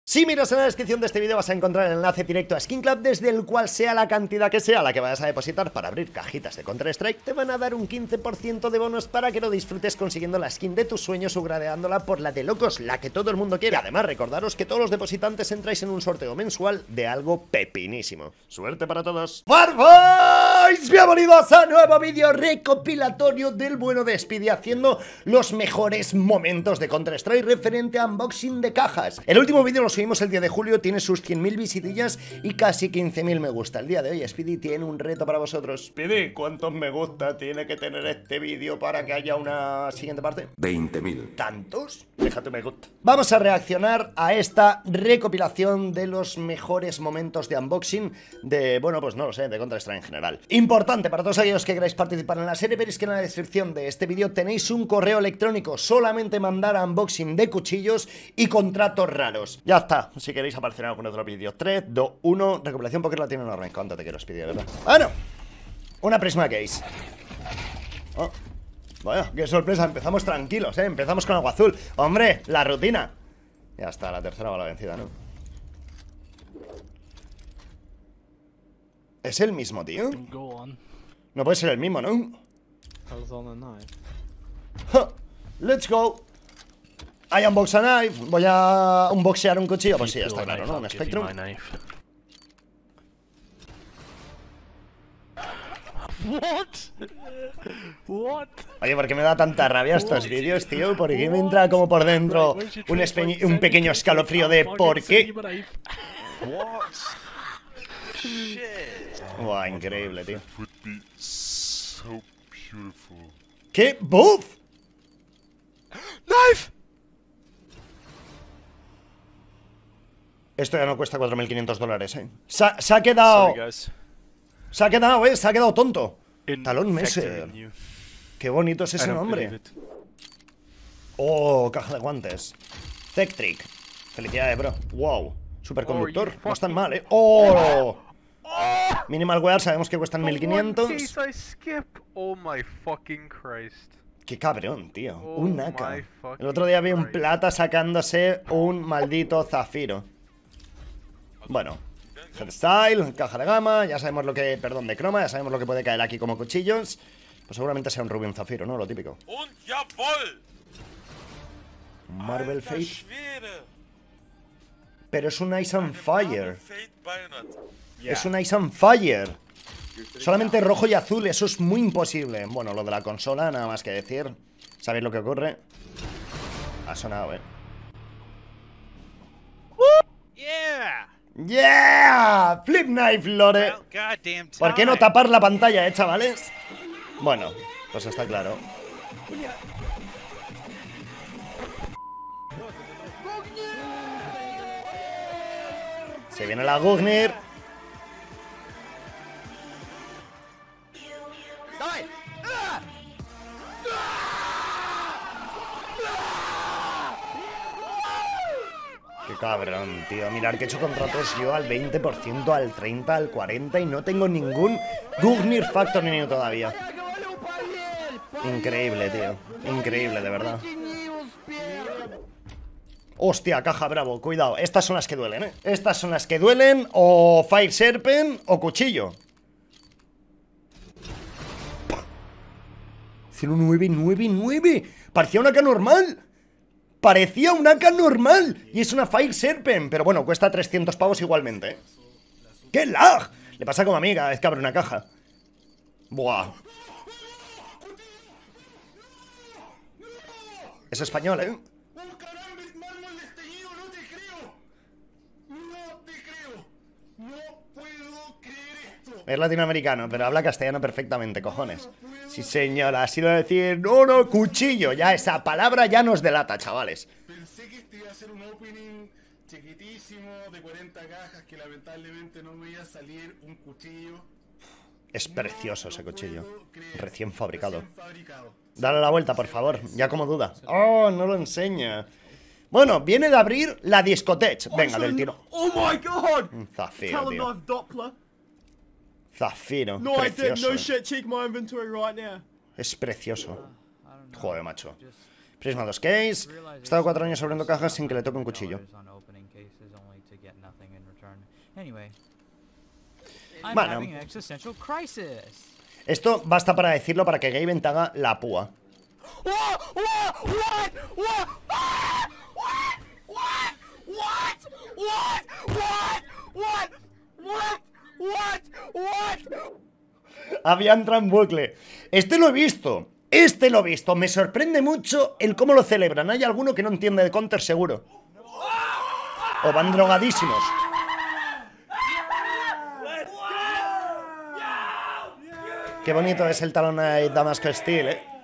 Si miras en la descripción de este vídeo vas a encontrar el enlace directo a Skin Club, desde el cual sea la cantidad que sea la que vayas a depositar para abrir cajitas de Counter-Strike, te van a dar un 15% de bonos para que lo disfrutes consiguiendo la skin de tus sueños o gradeándola por la de locos, la que todo el mundo quiere. Y además recordaros que todos los depositantes entráis en un sorteo mensual de algo pepinísimo. ¡Suerte para todos! ¡Farboys! Bienvenidos a nuevo vídeo recopilatorio del bueno de Speedy, haciendo los mejores momentos de Counter-Strike referente a unboxing de cajas. El último vídeo lo subimos el 10 de julio, tiene sus 100.000 visitillas y casi 15.000 me gusta. El día de hoy Speedy tiene un reto para vosotros. Speedy, ¿cuántos me gusta tiene que tener este vídeo para que haya una siguiente parte? 20.000. ¿Tantos? Déjate me gusta. Vamos a reaccionar a esta recopilación de los mejores momentos de unboxing de, bueno, pues no lo sé, de Counter-Strike en general. Importante para todos aquellos que queráis participar en la serie, veréis que en la descripción de este vídeo tenéis un correo electrónico. Solamente mandar a unboxing de cuchillos y contratos raros. Ya está. Si queréis aparecer en algún otro vídeo. 3, 2, 1, recopilación porque la tiene un arranque. ¿Cuánto te quiero Speedy, verdad? Bueno, una Prisma Case. Oh, bueno, qué sorpresa. Empezamos tranquilos, empezamos con agua azul. Hombre, la rutina. Ya está, la tercera va la vencida, ¿no? ¿Es el mismo, tío? No puede ser el mismo, ¿no? Let's go. I unbox a knife. Voy a unboxear un cuchillo. Pues sí, ya está claro, ¿no? Un Spectrum. What? Oye, ¿por qué me da tanta rabia estos vídeos, tío? ¿Por qué me entra como por dentro un pequeño escalofrío de por qué? Buah, increíble, tío. ¿Qué? ¡Buff! Knife! Esto ya no cuesta 4.500 dólares, Se ha quedado... Se ha quedado tonto. Talón Messer. Qué bonito es ese nombre. Oh, caja de guantes. Tectric. Felicidades, bro. Wow. Superconductor. No están mal, Oh. Minimal Wear, sabemos que cuestan 1.500. Oh my fucking Christ. Qué cabrón, tío. Un AK. El otro día vi un plata sacándose un maldito zafiro. Bueno. Style, caja de gama, ya sabemos lo que... Perdón, de croma, ya sabemos lo que puede caer aquí como cuchillos. Pues seguramente sea un rubio, un zafiro, ¿no? Lo típico. Marvel Fate. Pero es un Ice on Fire. Es un Ice on Fire. Solamente rojo y azul, eso es muy imposible. Bueno, lo de la consola, nada más que decir. ¿Sabéis lo que ocurre? Ha sonado, ¡Yeah! Flip Knife, Lore. ¿Por qué no tapar la pantalla, chavales? Bueno, pues está claro. Se viene la Gugnir. Qué cabrón, tío. Mirad que he hecho contratos yo al 20%, al 30%, al 40% y no tengo ningún Gugnir Factor ni todavía. Increíble, tío. Increíble, de verdad. Hostia, caja bravo, cuidado. Estas son las que duelen, Estas son las que duelen. O Fire Serpent o cuchillo. 0999. Parecía una AK normal. Parecía una AK normal. Y es una Fire Serpent. Pero bueno, cuesta 300 pavos igualmente. ¡Qué lag! Le pasa como a mí cada vez que abre una caja. Buah. Es español, Es latinoamericano, pero habla castellano perfectamente, cojones. Sí, señora, ha sido decir, no, cuchillo. Ya esa palabra ya nos delata, chavales. Pensé que este iba a ser un opening chiquitísimo de 40 cajas, que lamentablemente no me iba a salir un cuchillo. Es precioso ese cuchillo. Recién fabricado. Dale la vuelta, por favor. Ya como duda. Oh, no lo enseña. Bueno, viene de abrir la discoteca. Venga, del tiro. Oh my god! Un zafiro, tío. Doppler. Zafiro. No, I did. Precioso. No shit. Check my inventory right now. Es precioso. Joder, macho. Prisma 2 Case. He estado 4 años abriendo cajas sin que le toque un cuchillo. only to get nothing in return. Anyway, I'm Bueno. having an existential crisis. Esto basta para decirlo para que Gaben te haga la púa. Había entrado en bucle. Este lo he visto. Este lo he visto. Me sorprende mucho el cómo lo celebran. Hay alguno que no entiende de Counter seguro. O van drogadísimos. Qué bonito es el Talonite Damasco Steel,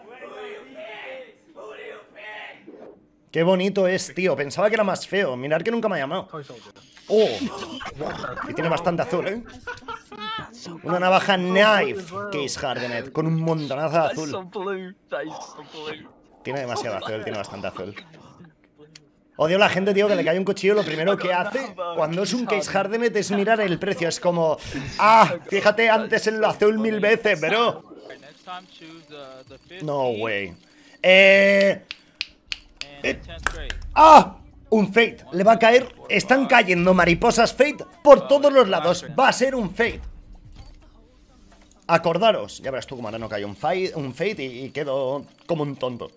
Qué bonito es, tío. Pensaba que era más feo. Mirad que nunca me ha llamado. Oh. Y tiene bastante azul, Una navaja knife Case Hardened con un montonazo de azul. Tiene demasiado azul, tiene bastante azul. Odio a la gente, tío, que le cae un cuchillo. Lo primero que hace cuando es un Case Hardened es mirar el precio. Es como, fíjate antes en lo azul 1000 veces, bro. No way. Un Fate. Le va a caer. Están cayendo mariposas Fate por todos los lados. Va a ser un Fate. Acordaros. Ya verás tú cómo ahora no cae un Fate y quedo como un tonto.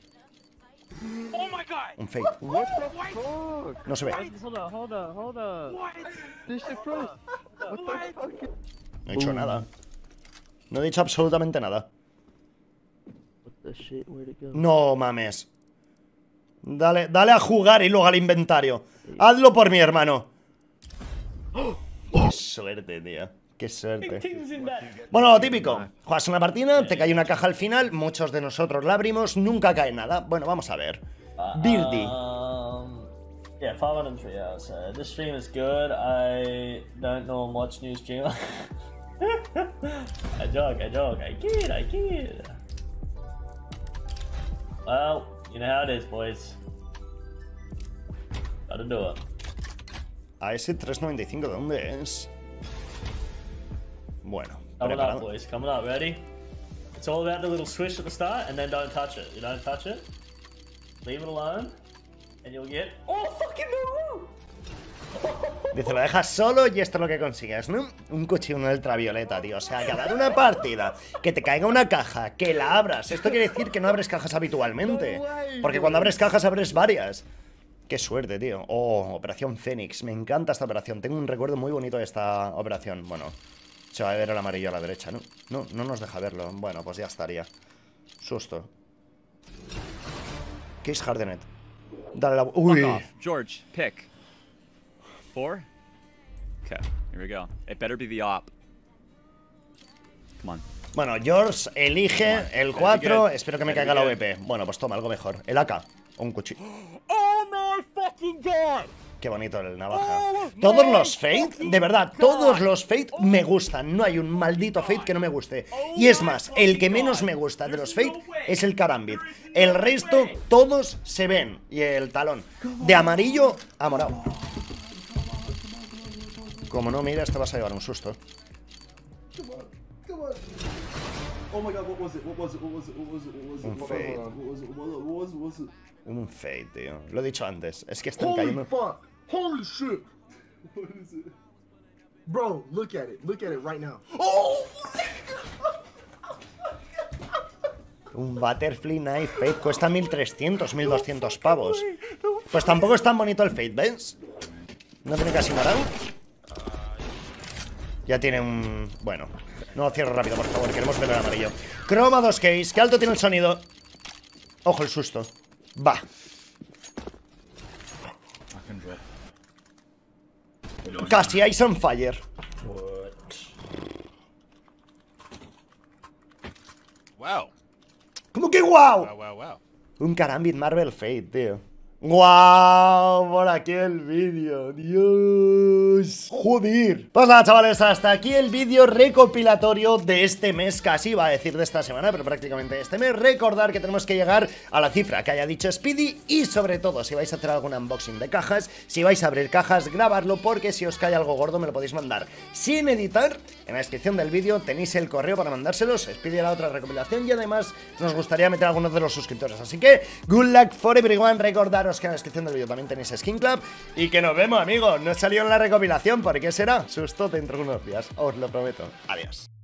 Un Fate. No se ve. No he dicho nada. No he dicho absolutamente nada. No mames. Dale a jugar y luego al inventario. Hazlo por mi hermano. Qué suerte, tío. Qué suerte. Bueno, lo típico. Juegas una partida, te cae una caja al final. Muchos de nosotros la abrimos, nunca cae nada. Bueno, vamos a ver. Birdie. Yeah, 503 hours. So this stream is good. I don't know much new streamer. I joke. I kid. Well, you know how it is, boys. Gotta do it. A ese 395, ¿de dónde es? Bueno, Coming preparado. up, boys. Coming up. Ready? It's all about the little swish at the start, and then don't touch it. You don't touch it. Leave it alone, and you'll get. Oh, fucking no! Dice, lo dejas solo y esto es lo que consigues, ¿no? Un cuchillo ultravioleta, tío. O sea, que dar una partida, que te caiga una caja, que la abras. Esto quiere decir que no abres cajas habitualmente. Porque cuando abres cajas, abres varias. Qué suerte, tío. Oh, Operación Fénix. Me encanta esta operación. Tengo un recuerdo muy bonito de esta operación. Bueno, se va a ver el amarillo a la derecha, ¿no? No nos deja verlo. Bueno, pues ya estaría. Susto. Case Hardened. Dale la... Uy. George, pick. 4? Okay, here we go. It better be the op. Come on. Bueno, George elige el 4. Espero que me caiga la VP. Bueno, pues toma, algo mejor. El AK. O un cuchillo. Oh my fucking god! Qué bonito el navaja. Todos los Fate, de verdad, todos los Fate me gustan. No hay un maldito Fate que no me guste. Y es más, el que menos me gusta de los Fate es el Karambit. El resto, todos se ven. Y el talón. De amarillo a morado. Como no miras, te vas a llevar un susto. Oh my god, what was it? Un Fate. What was it? Un Fate, tío. Lo he dicho antes. Es que están cayendo. fuck! Holy shit! What is it? Bro, look at it. Look at it right now. Oh! Un Butterfly Knife Fate cuesta 1300, 1200 pavos. Pues tampoco es tan bonito el Fate, ¿ves? No tiene casi morado. Ya tiene un... Bueno, no lo cierro rápido, por favor. Queremos ver el amarillo. Croma 2 case. ¿Qué alto tiene el sonido? Ojo el susto. Va. Casi Ice on Fire. Wow. ¿Cómo que guau? Wow. Un Karambit Marvel Fate, tío. ¡Guau! Por aquí el vídeo, Dios. Joder. Pues nada, chavales, hasta aquí el vídeo recopilatorio de este mes. Casi iba a decir de esta semana, pero prácticamente este mes. Recordar que tenemos que llegar a la cifra que haya dicho Speedy. Y sobre todo, si vais a hacer algún unboxing de cajas, si vais a abrir cajas, grabarlo, porque si os cae algo gordo me lo podéis mandar sin editar. En la descripción del vídeo tenéis el correo para mandárselos. Speedy hará otra recopilación y además nos gustaría meter a algunos de los suscriptores. Así que, good luck for everyone. Recordaros Acordaros que en la descripción del vídeo también tenéis Skin Club. Y que nos vemos, amigos. No he salido en la recopilación. ¿Por qué será? Susto dentro de unos días. Os lo prometo. Adiós.